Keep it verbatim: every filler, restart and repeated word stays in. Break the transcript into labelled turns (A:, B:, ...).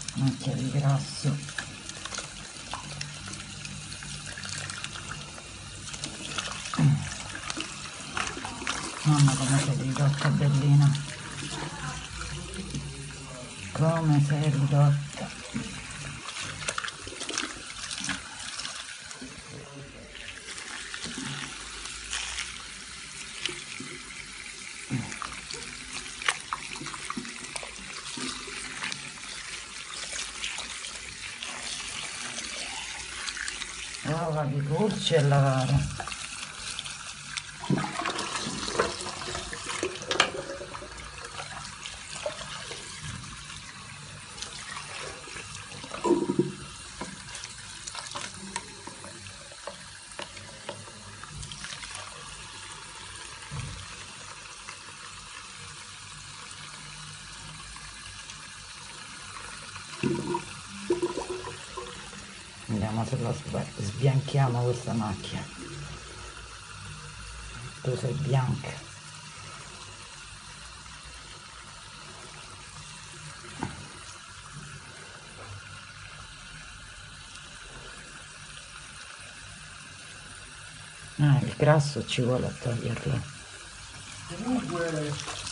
A: macchia di grasso. Mamma come sei ridotta bellina, come sei ridotta. Uova di pulci e lavare. Vediamo se la sbianchiamo questa macchia. Tu sei bianca. Ah, il grasso ci vuole a toglierlo.
B: Comunque